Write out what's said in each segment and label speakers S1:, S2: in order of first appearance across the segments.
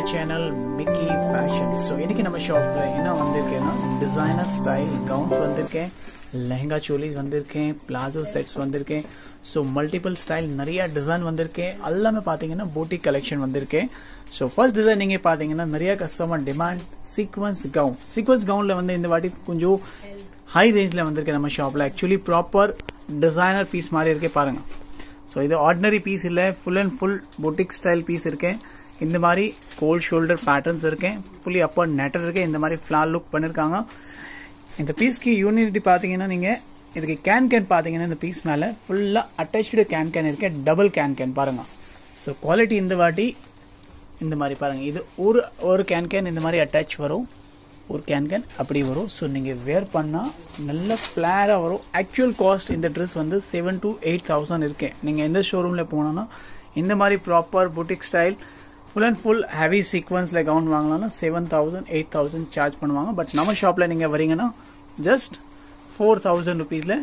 S1: channel Mickey Fashion. So இன்னைக்கு நம்ம ஷாப்ல என்ன வந்திருக்கேன்னா டிசைனர் ஸ்டைல் கவுன்ஸ் வந்திருக்கேன், லெஹங்கா சோலிஸ் வந்திருக்கேன், பிளாசோ செட்ஸ் வந்திருக்கேன். ஸோ மல்டிபிள் ஸ்டைல் நிறைய டிசைன் வந்திருக்கேன். எல்லாமே பார்த்தீங்கன்னா பூட்டிக் கலெக்ஷன் வந்திருக்கேன். ஸோ ஃபர்ஸ்ட் டிசைன் நீங்கள் பார்த்தீங்கன்னா நிறைய customer demand sequins gown. Sequins கவுனில் வந்து இந்த வாட்டி கொஞ்சம் ஹை ரேஞ்சில் வந்திருக்கேன் நம்ம ஷாப்பில். ஆக்சுவலி ப்ராப்பர் டிசைனர் பீஸ் மாதிரி இருக்கே பாருங்க. ஸோ இது ஆர்டினரி பீஸ் இல்லை, full and full boutique style piece இருக்கேன். இந்த மாதிரி கோல்ட் ஷோல்டர் பேட்டர்ன்ஸ் இருக்கேன், ஃபுல்லி அப்பர் நெட்டர் இருக்கேன். இந்த மாதிரி ஃபிளார் லுக் பண்ணியிருக்காங்க. இந்த பீஸ்க்கு யூனிட்டி பார்த்தீங்கன்னா நீங்கள் இதுக்கு கேன் பார்த்தீங்கன்னா இந்த பீஸ் மேலே ஃபுல்லாக அட்டாச்சு கேன் இருக்கேன், டபுள் கேன் பாருங்க. ஸோ குவாலிட்டி இந்த வாட்டி இந்த மாதிரி பாருங்க. இது ஒரு கேன் இந்த மாதிரி அட்டாச் வரும், ஒரு கேன் அப்படி வரும். ஸோ நீங்கள் வேர் பண்ணால் நல்ல ஃப்ளாராக வரும். ஆக்சுவல் காஸ்ட் இந்த ட்ரெஸ் வந்து 7,000 to 8,000 இருக்கேன். நீங்கள் எந்த ஷோரூமில் போனோன்னா இந்த மாதிரி proper boutique style full and full heavy சீக்வன்ஸில் கவுன் வாங்கலாம்னா 7,000 8,000 சார்ஜ் பண்ணுவாங்க. பட் நம்ம ஷாப்பில் நீங்கள் வரீங்கன்னா ஜஸ்ட் 4,000 ருபீஸில்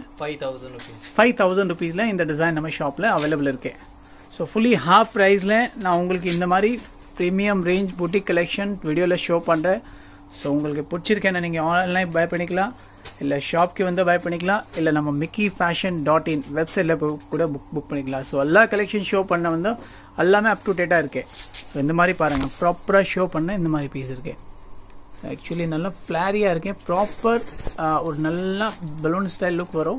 S1: 5,000 ருபீஸில் இந்த டிசைன் நம்ம ஷாப்பில் அவைலபிள் இருக்கு. ஸோ ஃபுல்லி ஹாஃப் ப்ரைஸில் நான் உங்களுக்கு இந்த மாதிரி ப்ரீமியம் ரேஞ்ச் புட்டிக் கலெக்ஷன் வீடியோவில் ஷோ பண்ணுறேன். ஸோ உங்களுக்கு பிடிச்சிருக்கேன்னா நீங்கள் ஆன்லைன் பை பண்ணிக்கலாம், இல்லை ஷாப்க்கு வந்து பை பண்ணிக்கலாம், இல்லை நம்ம mickeyfashion.in வெப்சைட்டில் கூட புக் பண்ணிக்கலாம். ஸோ எல்லா கலெக்ஷன் ஷோ பண்ண வந்து எல்லாமே அப் டு டேட்டாக இருக்கு. ஸோ இந்த மாதிரி பாருங்கள், ப்ராப்பராக ஷோ பண்ண இந்த மாதிரி பீஸ் இருக்கு. ஸோ ஆக்சுவலி நல்லா ஃப்ளாரியாக இருக்கேன், ப்ராப்பர் ஒரு நல்ல பலூன் ஸ்டைல் லுக் வரும்.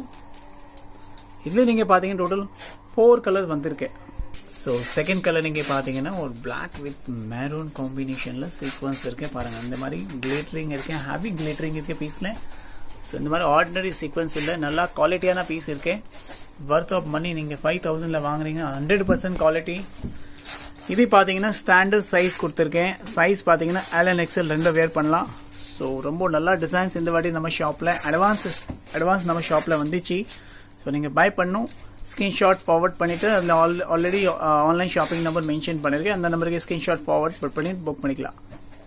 S1: இதில் நீங்கள் பார்த்தீங்கன்னா டோட்டல் 4 கலர் வந்திருக்கேன். ஸோ செகண்ட் கலர் நீங்கள் பார்த்தீங்கன்னா ஒரு பிளாக் வித் மெரூன் காம்பினேஷனில் சீக்வன்ஸ் இருக்கேன் பாருங்கள். இந்த மாதிரி கிளிட்டரிங் இருக்கேன், ஹேவி கிளிட்டரிங் இருக்கேன் பீஸில். ஸோ இந்த மாதிரி ஆர்டினரி சீக்வன்ஸ் இல்லை, நல்லா குவாலிட்டியான பீஸ் இருக்கேன். வர்த் ஆஃப் மணி நீங்கள் 5,000 வாங்குறீங்க, 100% குவாலிட்டி. இது பார்த்தீங்கன்னா ஸ்டாண்டர்ட் சைஸ் கொடுத்துருக்கேன். சைஸ் பார்த்தீங்கன்னா L&XL ரெண்டு வேர் பண்ணலாம். ஸோ ரொம்ப நல்லா டிசைன்ஸ் இந்த வாட்டி நம்ம ஷாப்பில் அட்வான்ஸ் நம்ம ஷாப்பில் வந்துச்சு. ஸோ நீங்கள் பை பண்ணும் ஸ்க்ரீன்ஷாட் ஃபார்வர்ட் பண்ணிவிட்டு அதில் already online shopping number mention பண்ணியிருக்கேன், அந்த நம்பருக்கு ஸ்க்ரீன்ஷாட் ஃபார்வர்ட் பண்ணி புக் பண்ணிக்கலாம்.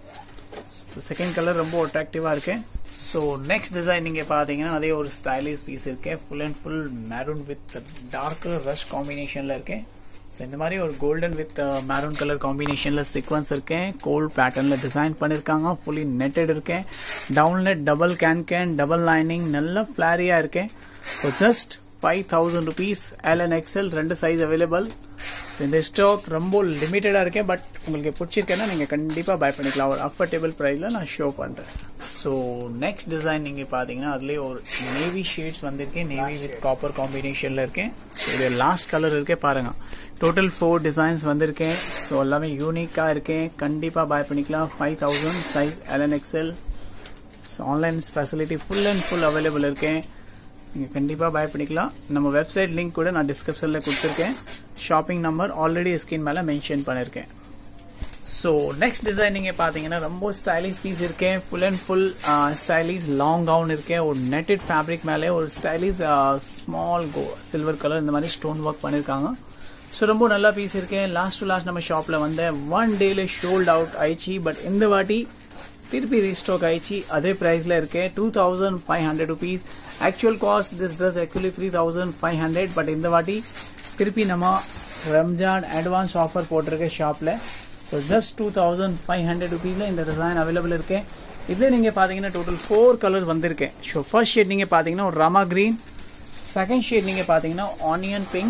S1: ஸோ செகண்ட் கலர் ரொம்ப அட்ராக்டிவாக இருக்கேன். ஸோ நெக்ஸ்ட் டிசைன் நீங்கள் பார்த்தீங்கன்னா அதே ஒரு ஸ்டைலிஷ் பீஸ் இருக்கேன், full and full maroon with darker rush காம்பினேஷனில் இருக்கேன். ஸோ இந்த மாதிரி ஒரு கோல்டன் வித் மெரூன் கலர் காம்பினேஷனில் சீக்வன்ஸ் இருக்கேன், கோல்ட் பேட்டர்னில் டிசைன் பண்ணியிருக்காங்க, ஃபுல்லி நெட்டட் இருக்கேன். டவுன்லெட் டபுள் கேன் டபுள் லைனிங் நல்ல ஃப்ளாரியாக இருக்கேன். So just 5,000 rupees. L&XL ரெண்டு சைஸ் அவைலபிள். இந்த ஸ்டாக் ரொம்ப லிமிட்டடாக இருக்கேன், பட் உங்களுக்கு பிடிச்சிருக்கேன்னா நீங்கள் கண்டிப்பாக பை பண்ணிக்கலாம். ஒரு அஃபோர்டபுள் ப்ரைஸில் நான் ஷோ பண்ணுறேன். ஸோ நெக்ஸ்ட் டிசைன் நீங்கள் பார்த்தீங்கன்னா அதுலேயே ஒரு நேவி ஷேட்ஸ் வந்திருக்கேன், நேவி வித் காப்பர் காம்பினேஷனில் இருக்கேன். இது லாஸ்ட் கலர் இருக்கே பாருங்கள். டோட்டல் 4 டிசைன்ஸ் வந்திருக்கேன். ஸோ எல்லாமே யூனிக்காக இருக்கேன், கண்டிப்பாக பை பண்ணிக்கலாம். 5,000 size L&XL. So online facility full and full available இருக்கேன், நீங்கள் கண்டிப்பாக பை பண்ணிக்கலாம். நம்ம வெப்சைட் லிங்க் கூட நான் டிஸ்கிரிப்ஷனில் கொடுத்துருக்கேன், ஷாப்பிங் நம்பர் ஆல்ரெடி ஸ்க்ரீன் மேலே மென்ஷன் பண்ணியிருக்கேன். ஸோ நெக்ஸ்ட் டிசைன் நீங்கள் பார்த்தீங்கன்னா ரொம்ப ஸ்டைலிஷ் பீஸ் இருக்கேன், full and full stylish long gown இருக்கேன். ஒரு நெட்டட் ஃபேப்ரிக் மேலே ஒரு ஸ்டைலிஷ் ஸ்மால் சில்வர் கலர் இந்த மாதிரி ஸ்டோன் ஒர்க் பண்ணியிருக்காங்க. ஸோ ரொம்ப நல்லா பீஸ் இருக்கேன். லாஸ்ட் டு லாஸ்ட் நம்ம ஷாப்பில் வந்து 1 டேல ஷோல்ட் அவுட் ஆயிடுச்சு, பட் இந்த வாட்டி திருப்பி ரீஸ்டாக் ஆயிடுச்சு. அதே ப்ரைஸில் இருக்கேன், 2,500 rupees. Actual cost this dress actually 3,500, but இந்த வாட்டி திருப்பி நம்ம ரம்ஜான் அட்வான்ஸ் ஆஃபர் போட்டிருக்கேன் ஷாப்பில். ஸோ ஜஸ்ட் 2,500 rupeesல இந்த டிசைன் அவைலபிள் இருக்கேன். இதில் நீங்கள் பார்த்தீங்கன்னா டோட்டல் 4 கலர் வந்திருக்கேன். ஸோ ஃபர்ஸ்ட் ஷேட் நீங்கள் பார்த்தீங்கன்னா ஒரு ராமா க்ரீன், செகண்ட் ஷேட் நீங்கள் பார்த்தீங்கன்னா ஆனியன் பிங்க்.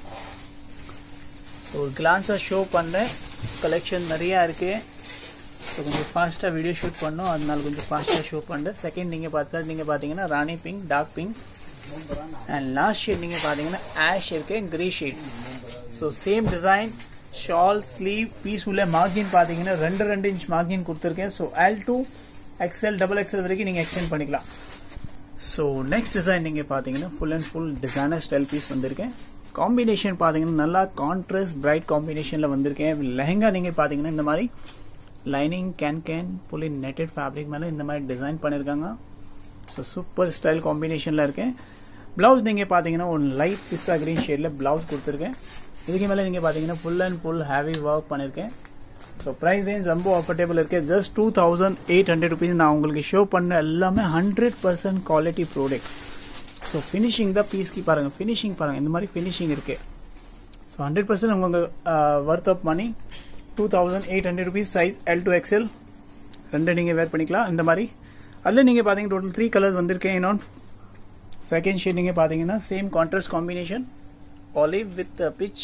S1: ஸோ ஒரு கிளான்ஸாக ஷோ பண்ணுறேன், கலெக்ஷன் நிறையா இருக்குது. ஸோ கொஞ்சம் ஃபாஸ்ட்டாக வீடியோ ஷூட் பண்ணோம், அதனால கொஞ்சம் ஃபாஸ்ட்டாக ஷோ பண்ணுறேன். செகண்ட் நீங்கள் பார்த்தீங்கன்னா rani pink, dark pink. And last shade நீங்கள் பார்த்தீங்கன்னா ஆஷ் இருக்கு, grey shade. So same design, shawl sleeve piece உள்ள மார்ஜின் பார்த்தீங்கன்னா 2 இன்ச் மார்ஜின் கொடுத்துருக்கேன். ஸோ L2 XL XXL வரைக்கும் நீங்கள் எக்ஸ்டெண்ட் பண்ணிக்கலாம். ஸோ நெக்ஸ்ட் டிசைன் நீங்கள் பார்த்தீங்கன்னா full and full designer style piece வந்திருக்கேன். காம்பினேஷன் பார்த்தீங்கன்னா நல்லா கான்ட்ராஸ்ட் பிரைட் காம்பினேஷனில் வந்திருக்கேன். லெஹங்கா நீங்கள் பார்த்தீங்கன்னா இந்த மாதிரி lining can fully netted fabric மேலே இந்த மாதிரி டிசைன் பண்ணியிருக்காங்க. ஸோ சூப்பர் ஸ்டைல் காம்பினேஷனில் இருக்கேன். ப்ளவுஸ் நீங்கள் பார்த்தீங்கன்னா ஒரு லைட் பிஸ்ஸா க்ரீன் ஷேடில் ப்ளவுஸ் கொடுத்துருக்கேன். இதுக்கு மேலே நீங்கள் பார்த்தீங்கன்னா full and full heavy work பண்ணியிருக்கேன். ஸோ ப்ரைஸ் ரேஞ்ச் ரொம்ப அஃபோர்டபுள் இருக்குது, ஜஸ்ட் 2,800 rupees. நான் உங்களுக்கு ஷோ பண்ண எல்லாமே 100% குவாலிட்டி ப்ராடக்ட். ஸோ ஃபினிஷிங் தான் பீஸ்க்கு பாருங்கள், ஃபினிஷிங் பாருங்கள், இந்த மாதிரி ஃபினிஷிங் இருக்குது. ஸோ 100% உங்களுக்கு worth of money. 2800 rupees, size L to XL ரெண்டு நீங்கள் வேர் பண்ணிக்கலாம் இந்த மாதிரி. அதில் நீங்கள் பார்த்தீங்கன்னா டோட்டல் 3 கலர்ஸ் வந்திருக்கேன். இன்னொன்று செகண்ட் ஷேட் நீங்கள் பார்த்தீங்கன்னா same contrast combination olive with peach.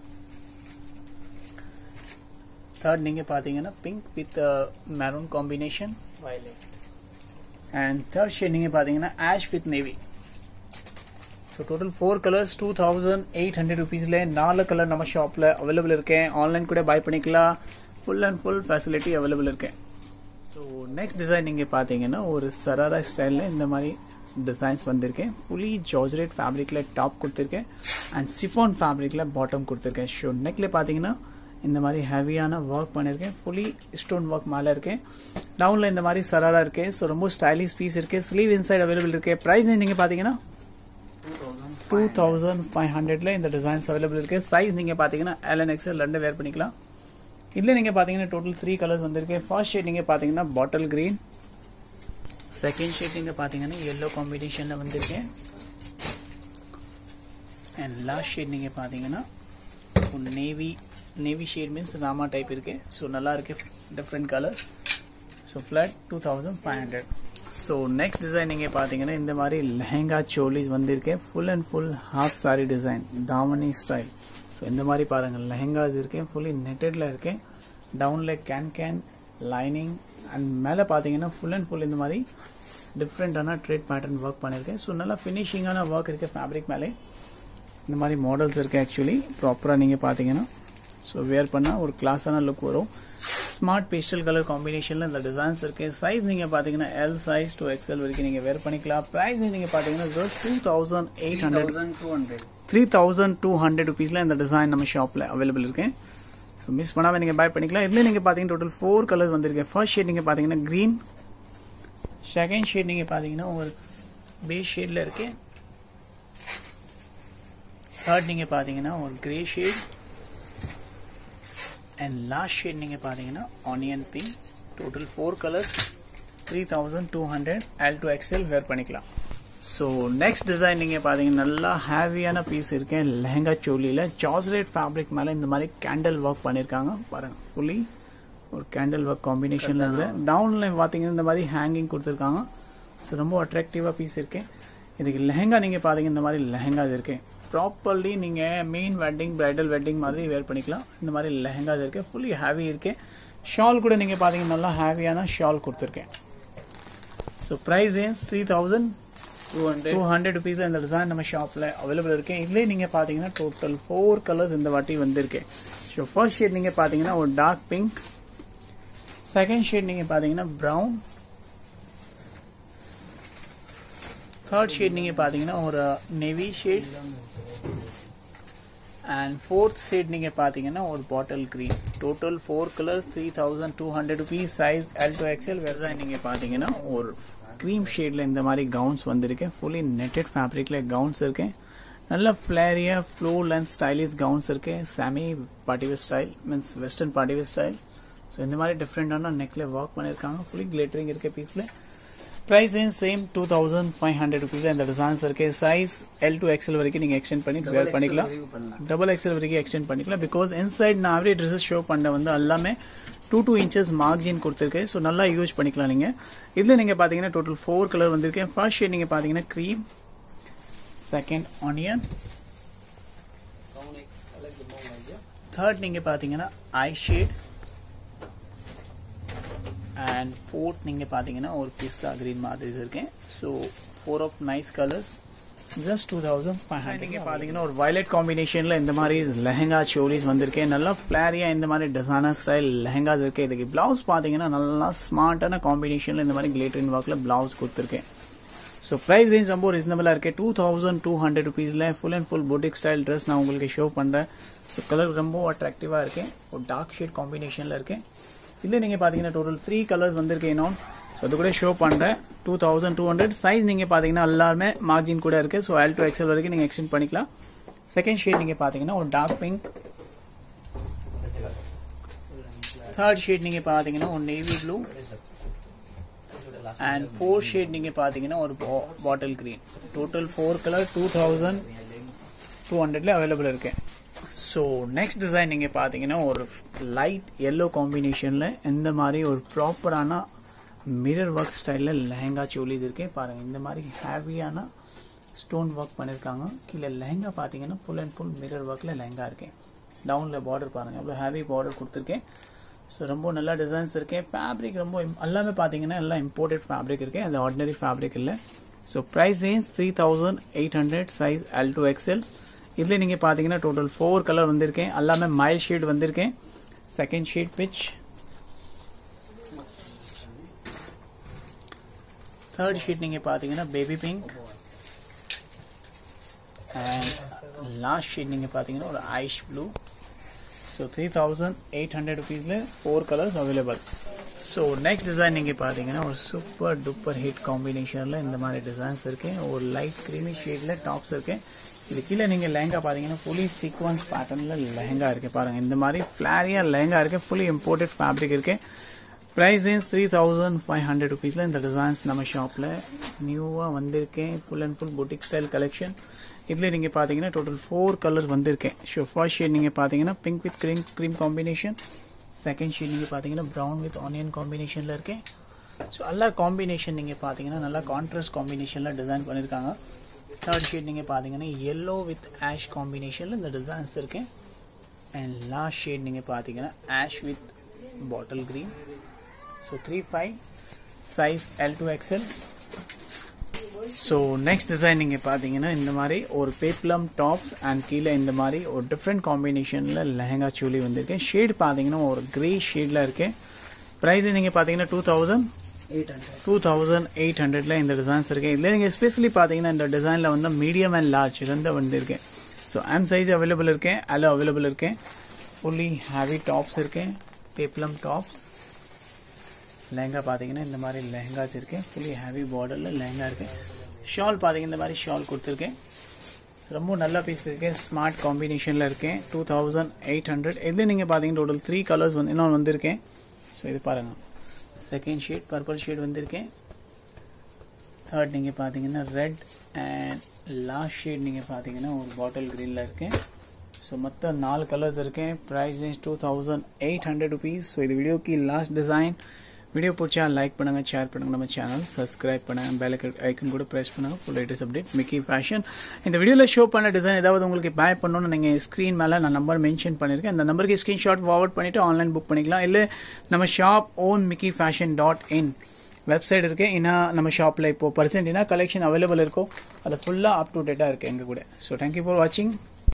S1: Third நீங்கள் பார்த்தீங்கன்னா pink with maroon combination violet. And third shade நீங்கள் பார்த்தீங்கன்னா ash with navy. So total 4 colours 2800 rupeesல 4 கலர் நம்ம ஷாப்பில் அவைலபிள் இருக்கேன். ஆன்லைன் கூட பை பண்ணிக்கலாம். Full and full facility available இருக்கேன். ஸோ நெக்ஸ்ட் டிசைன் நீங்கள் பார்த்தீங்கன்னா ஒரு சராரா ஸ்டைலில் இந்த மாதிரி டிசைன்ஸ் வந்திருக்கேன். ஃபுல்லி ஜார்ஜெட் ஃபேப்ரிக்கில் டாப் கொடுத்துருக்கேன் அண்ட் சிஃபான் ஃபேப்ரிக்கில் பாட்டம் கொடுத்துருக்கேன். ஷோ நெக்கில் பார்த்தீங்கன்னா இந்த மாதிரி ஹெவியான ஒர்க் பண்ணியிருக்கேன். ஃபுல்லி ஸ்டோன் ஒர்க் மேலே இருக்கேன். டவுனில் இந்த மாதிரி சராரா இருக்குது. ஸோ ரொம்ப ஸ்டைலிஷ் பீஸ் இருக்குது. ஸ்லீவ் இன்சைட் அவைலபிள் இருக்குது. ப்ரைஸ் நீங்கள் பார்த்தீங்கன்னா 2500 இந்த டிசைன்ஸ் அவைலபிள் இருக்குது. சைஸ் நீங்கள் பார்த்தீங்கன்னா L and XL ரெண்டு வேர் பண்ணிக்கலாம். இதில் நீங்கள் பார்த்தீங்கன்னா டோட்டல் 3 கலர்ஸ் வந்திருக்கு. ஃபர்ஸ்ட் ஷேட் நீங்கள் பார்த்தீங்கன்னா பாட்டில் கிரீன். செகண்ட் ஷேட் நீங்கள் பார்த்தீங்கன்னா எல்லோ காம்பினேஷனில் வந்திருக்கேன். அண்ட் லாஸ்ட் ஷேட் நீங்கள் பார்த்தீங்கன்னா navy shade means rama type இருக்குது. ஸோ நல்லா இருக்குது different colours. So flat 2500. So next design நீங்கள் பார்த்தீங்கன்னா இந்த மாதிரி லெஹங்கா சோலிஸ் வந்திருக்கேன். Full and full half sari design davani style. So இந்த மாதிரி பாருங்கள் லெஹங்காஸ் இருக்கேன். ஃபுல்லி நெட்டடில் இருக்கேன். டவுனில் கேன் லைனிங் அண்ட் மேலே பார்த்தீங்கன்னா ஃபுல் அண்ட் ஃபுல் இந்த மாதிரி டிஃப்ரெண்ட்டான ட்ரேட் பேட்டர்ன் ஒர்க் பண்ணியிருக்கேன். ஸோ நல்லா ஃபினிஷிங்கான ஒர்க் இருக்குது ஃபேப்ரிக் மேலே. இந்த மாதிரி மாடல்ஸ் இருக்குது. ஆக்சுவலி ப்ராப்பராக நீங்கள் பார்த்தீங்கன்னா ஸோ வேர் பண்ணால் ஒரு கிளாஸான லுக் வரும். ஸ்மார்ட் பேஸ்டல் கலர் காம்பினேஷனில் இந்த டிசைன்ஸ் இருக்குது. சைஸ் நீங்கள் பார்த்தீங்கன்னா L size to XL வரைக்கும் நீங்கள் வேர் பண்ணிக்கலாம். ப்ரைஸ் நீங்கள் பார்த்தீங்கன்னா ஜஸ்ட் 3200 rupeesல இந்த டிசைன் நம்ம ஷாப்பில் அவைலபிள் இருக்கேன். ஸோ மிஸ் பண்ணாமல் நீங்கள் பை பண்ணிக்கலாம். இதில் நீங்கள் பார்த்தீங்கன்னா டோட்டல் 4 கலர்ஸ் வந்திருக்கேன். ஃபர்ஸ்ட் ஷேட் நீங்கள் பார்த்தீங்கன்னா க்ரீன். செகண்ட் ஷேட் நீங்கள் பார்த்தீங்கன்னா ஒரு பேஸ் ஷேடில் இருக்கேன். தேர்ட் நீங்கள் பார்த்தீங்கன்னா ஒரு grey shade. And last shade நீங்கள் பார்த்தீங்கன்னா onion pink. Total 4 colours 3200 L to XL wear பண்ணிக்கலாம். ஸோ நெக்ஸ்ட் டிசைன் நீங்கள் பார்த்தீங்கன்னா நல்லா ஹேவியான பீஸ் இருக்கேன். லெஹங்கா சோலியில் ஜார்ஜெட் ஃபேப்ரிக் மேலே இந்த மாதிரி கேண்டில் ஒர்க் பண்ணியிருக்காங்க பாருங்கள். ஃபுல்லி ஒரு கேண்டில் ஒர்க் காம்பினேஷனில் இருக்குது. டவுனில் பார்த்தீங்கன்னா இந்த மாதிரி ஹேங்கிங் கொடுத்துருக்காங்க. ஸோ ரொம்ப அட்ராக்டிவாக பீஸ் இருக்கேன். இதுக்கு லெஹங்கா நீங்கள் பார்த்தீங்கன்னா இந்த மாதிரி லெஹங்காஸ் இருக்கேன். ப்ராப்பர்லி நீங்கள் மெயின் வெட்டிங் பிரைடல் வெட்டிங் மாதிரி வேர் பண்ணிக்கலாம். இந்த மாதிரி லெஹங்காஸ் இருக்குது. ஃபுல்லி ஹேவி இருக்குது. ஷால் கூட நீங்கள் பார்த்தீங்கன்னா நல்லா ஹேவியான ஷால் கொடுத்துருக்கேன். ஸோ ப்ரைஸ் ரேஞ்ச் 3200 rupeesல இந்த டிசைன் நம்ம ஷாப்பில் அவைலபிள் இருக்கேன். இதுலேயே நீங்கள் பார்த்தீங்கன்னா டோட்டல் 4 கலர்ஸ் இந்த வாட்டி வந்திருக்கேன். ஸோ ஃபர்ஸ்ட் ஷேட் நீங்கள் பார்த்தீங்கன்னா ஒரு டார்க் பிங்க். செகண்ட் ஷேட் நீங்கள் பார்த்தீங்கன்னா ப்ரௌன். தேர்ட் ஷேட் நீங்கள் பார்த்தீங்கன்னா ஒரு navy shade. And fourth shade நீங்கள் பார்த்தீங்கன்னா ஒரு bottle green. Total 4 colours 3200 rupees. Size L to XL. வேறு நீங்கள் பார்த்தீங்கன்னா ஒரு க்ரீம் ஷேடில் இந்த மாதிரி கவுன்ஸ் வந்திருக்கேன். ஃபுல்லி நெட்டட் ஃபேப்ரிக்கில் கவுன்ஸ் இருக்கேன். நல்ல ஃப்ளேரியாக ஃப்ளோ லென்த் ஸ்டைலிஷ் கவுன்ஸ் இருக்கேன். Semi party wear style means western party wear style. So இந்த மாதிரி டிஃப்ரெண்டான நெக்கில் ஒர்க் பண்ணியிருக்காங்க. ஃபுல்லி கிளிட்டரிங் இருக்க பீஸில். ப்ரைஸ் ரேஞ்ச் சேம் 2500 rupeesல இந்த டிசைன்ஸ் இருக்குது. சைஸ் L to XL வரைக்கும் நீங்கள் எக்ஸ்டெண்ட் பண்ணி வேர் பண்ணிக்கலாம். டபுள் XL வரைக்கும் எக்ஸ்டெண்ட் பண்ணிக்கலாம். பிகாஸ் இன்சைட் நான் ஆவரேஜ் ட்ரெஸ்ஸஸ் ஷோ பண்ண வந்து எல்லாமே 2 inches மார்ஜின் கொடுத்துருக்கு. ஸோ நல்லா யூஸ் பண்ணிக்கலாம் நீங்கள். இதில் நீங்கள் பார்த்தீங்கன்னா டோட்டல் 4 கலர் வந்திருக்கேன். ஃபர்ஸ்ட் ஷேட் நீங்கள் பார்த்தீங்கன்னா க்ரீம். Second onion. தேர்ட் நீங்கள் பார்த்தீங்கன்னா ஐ ஷேட். அண்ட் ஃபோர்த் நீங்கள் பார்த்தீங்கன்னா ஒரு பிஸ்தா க்ரீன் மாதிரி இருக்கேன். So 4 of nice colors. Just 2500. நீங்கள் பார்த்தீங்கன்னா ஒரு வயலட் காம்பினேஷனில் இந்த மாதிரி லெஹங்கா சோலிஸ் வந்திருக்கேன். நல்லா ஃப்ளாரியாக இந்த மாதிரி டிசைனர் ஸ்டைல் லெஹங்காஸ் இருக்குது. இதுக்கு ப்ளவுஸ் பார்த்தீங்கன்னா நல்லா ஸ்மார்ட்டான காம்பினேஷனில் இந்த மாதிரி கிளிட்டரிங் ஒர்க்கில் ப்ளவுஸ் கொடுத்துருக்கேன். ஸோ ப்ரைஸ் ரேஞ்ச் ரொம்ப ரீசனபிளாக இருக்குது. 2200 rupeesல full and full boutique style dress நான் உங்களுக்கு ஷோ பண்ணுறேன். ஸோ கலர் ரொம்ப அட்ராக்டிவாக இருக்கேன். ஒரு டார்க் ஷேட் காம்பினேஷனில் இருக்கேன். இதில் நீங்கள் பார்த்தீங்கன்னா டோட்டல் 3 கலர்ஸ் வந்திருக்கேன் இன்னும். ஸோ அது கூட ஷோ பண்ணுறேன். 2200. சைஸ் நீங்கள் பார்த்தீங்கன்னா எல்லாருமே மார்ஜின் கூட இருக்குது. ஸோ L to XL வரைக்கும் நீங்கள் எக்ஸ்டெண்ட் பண்ணிக்கலாம். செகண்ட் ஷேட் நீங்கள் பார்த்தீங்கன்னா ஒரு டார்க் பிங்க். தேர்ட் ஷேட் நீங்கள் பார்த்தீங்கன்னா ஒரு navy blue. And fourth shade நீங்கள் பார்த்தீங்கன்னா ஒரு bottle green. Total 4 colour 2200 available இருக்கேன். ஸோ நெக்ஸ்ட் டிசைன் நீங்கள் பார்த்தீங்கன்னா ஒரு லைட் எல்லோ காம்பினேஷனில் இந்த மாதிரி ஒரு ப்ராப்பரான மிரர் ஒர்க் ஸ்டைலில் லெஹங்கா சோலிஸ் இருக்கேன் பாருங்கள். இந்த மாதிரி ஹேவியான ஸ்டோன் ஒர்க் பண்ணியிருக்காங்க. கீழே லெஹங்கா பார்த்தீங்கன்னா ஃபுல் அண்ட் ஃபுல் மிரர் ஒர்க்கில் லெஹங்கா இருக்கேன். டவுனில் பார்டர் பாருங்கள் எவ்வளோ ஹேவி பார்டர் கொடுத்துருக்கேன். ஸோ ரொம்ப நல்லா டிசைன்ஸ் இருக்கேன். ஃபேப்ரிக் ரொம்ப எல்லாமே பார்த்தீங்கன்னா எல்லாம் இம்போர்ட்டட் ஃபேப்ரிக் இருக்கேன், அது ஆர்டினரி ஃபேப்ரிக் இல்லை. So price range 3800, size L2XL. இதில் நீங்கள் பார்த்தீங்கன்னா டோட்டல் 4 கலர் வந்திருக்கேன். எல்லாமே மைல்ட் ஷேட் வந்திருக்கேன். Second shade peach, third shade நீங்கள் பார்த்தீங்கன்னா baby pink, and last shade நீங்கள் பார்த்தீங்கன்னா ஒரு ஐஷ் ப்ளூ. ஸோ 3800 rupeesல 4 colours available. So next design நீங்கள் பார்த்தீங்கன்னா ஒரு சூப்பர் டூப்பர் ஹிட் காம்பினேஷனில் இந்த மாதிரி டிசைன்ஸ் இருக்கேன். ஒரு லைட் க்ரீமி ஷேடில் டாப்ஸ் இருக்கேன். இது கீழே நீங்கள் லெஹங்கா பார்த்தீங்கன்னா ஃபுல்லி சீக்வன்ஸ் பேட்டர்னில் லெஹங்கா இருக்குது பாருங்கள். இந்த மாதிரி ஃப்ளாரியாக லெஹங்கா இருக்குது, ஃபுல்லி இம்போர்ட்டட் ஃபேப்ரிக் இருக்குது. ப்ரைஸ் ரேஞ்ச் 3500 rupeesல இந்த டிசைன்ஸ் நம்ம ஷாப்பில் நியூவாக வந்திருக்கேன். Full and full boutique style collection. இதில் நீங்கள் பார்த்தீங்கன்னா டோட்டல் 4 கலர் வந்திருக்கேன். ஸோ ஃபர்ஸ்ட் ஷேட் நீங்கள் பார்த்தீங்கன்னா pink with cream combination. Second shade நீங்கள் பார்த்தீங்கன்னா ப்ரௌன் வித் ஆனியன் காம்பினேஷனில் இருக்கேன். ஸோ எல்லா காம்பினேஷன் நீங்கள் பார்த்தீங்கன்னா நல்லா கான்ட்ராஸ்ட் காம்பினேஷனில் டிசைன் பண்ணியிருக்காங்க. தேர்ட் ஷேட் நீங்கள் பார்த்தீங்கன்னா எல்லோ வித் ஆஷ் காம்பினேஷனில் இந்த டிசைன்ஸ் இருக்கேன். அண்ட் லாஸ்ட் ஷேட் நீங்கள் பார்த்தீங்கன்னா ash with bottle green. So 35, size L2XL. So next design நீங்கள் பார்த்தீங்கன்னா இந்த மாதிரி ஒரு பேப்ளம் டாப்ஸ் அண்ட் கீழே இந்த மாதிரி ஒரு டிஃப்ரெண்ட் காம்பினேஷனில் லெஹங்கா சோலி வந்திருக்கேன். ஷேட் பார்த்தீங்கன்னா ஒரு கிரே ஷேடில் இருக்கேன். ப்ரைஸ் நீங்கள் பார்த்தீங்கன்னா 2800 இந்த டிசைன்ஸ் இருக்கேன். இதில் நீங்கள் எஸ்பெஷலி பார்த்தீங்கன்னா இந்த டிசைனில் வந்து மீடியம் அண்ட் லார்ஜ் ரெண்டு வந்திருக்கேன். ஸோ எம் சைஸ் அவைலபிள் இருக்கேன், L அவைலபிள் இருக்கேன். ஃபுல்லி ஹேவி டாப்ஸ் இருக்கேன், பேப்ளம் டாப்ஸ். லெஹங்கா பார்த்தீங்கன்னா இந்த மாதிரி லெஹங்காஸ் இருக்கேன், ஃபுல்லி ஹேவி பார்டரில் லெஹங்கா இருக்குது. ஷால் பார்த்தீங்கன்னா இந்த மாதிரி ஷால் கொடுத்துருக்கேன். ரொம்ப நல்ல பீஸ் இருக்கேன், ஸ்மார்ட் காம்பினேஷனில் இருக்கேன். 2800. இதில் நீங்கள் பார்த்தீங்கன்னா டோட்டல் 3 கலர்ஸ் வந்து இன்னொன்று வந்திருக்கேன். ஸோ இது பாருங்கள், செகண்ட் ஷேட் பர்பிள் ஷேட் வந்திருக்கேன். தேர்ட் நீங்கள் பார்த்தீங்கன்னா ரெட், அண்ட் லாஸ்ட் ஷேட் நீங்கள் பார்த்தீங்கன்னா ஒரு பாட்டில் க்ரீனில் இருக்கேன். ஸோ மொத்தம் 4 கலர்ஸ் இருக்கேன். Price range 2800 rupees. ஸோ இது வீடியோக்கு லாஸ்ட் டிசைன். வீடியோ பிடிச்சா லைக் பண்ணுங்கள், ஷேர் பண்ணுங்கள், நம்ம சேனல் சப்ஸ்கிரைப் பண்ணுங்கள், பெல் ஐக்கன் கூட ப்ரெஸ் பண்ணுங்கள். Full latest update Mickey fashion. இந்த வீடியோவில் ஷோ பண்ண டிசைன் ஏதாவது உங்களுக்கு பை பண்ணணும்னு நீங்கள் ஸ்க்ரீன் மேலே நான் நம்பர் மென்ஷன் பண்ணியிருக்கேன். அந்த நம்பருக்கு ஸ்க்ரீன்ஷாட் ஃபார்வர்ட் பண்ணிவிட்டு ஆன்லைன் புக் பண்ணிக்கலாம். இல்லை நம்ம ஷாப் ஓன் mickifashion.in வெப்சைட் இருக்குது. ஏன்னா நம்ம ஷாப்பில் இப்போது பர்சன்ட்னா கலெக்ஷன் அவைலபிள் இருக்கும், அது ஃபுல்லாக அப் டு டேட்டாக இருக்குது எங்கள் கூட. ஸோ தேங்க்யூ ஃபார் வாட்சிங்.